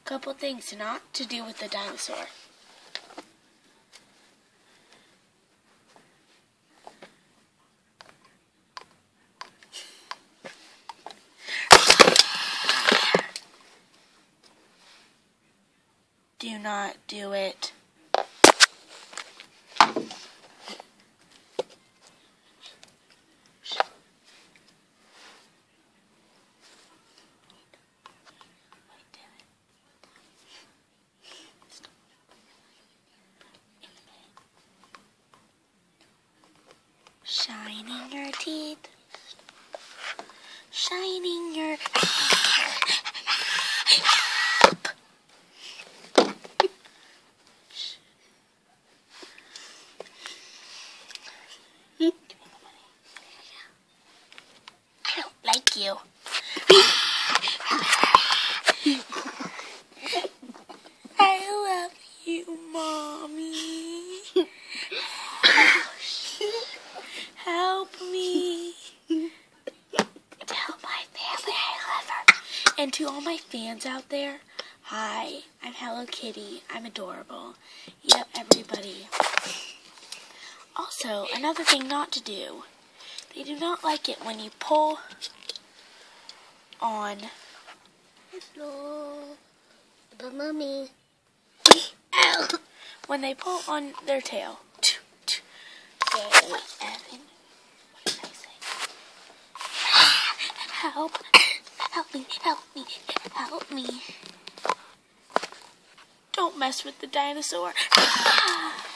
couple things not to do with the dinosaur. Do not do it. Shining your teeth. Shining your... I don't like you. I love you, Mommy. Help me. Tell my family I love her. And to all my fans out there, hi, I'm Hello Kitty. I'm adorable. Yep, everybody. Also, another thing not to do. They do not like it when you pull on... Hello. The Mommy. When they pull on their tail. Evan, what did I say? Help. Help me, help me, help me. Don't mess with the dinosaur.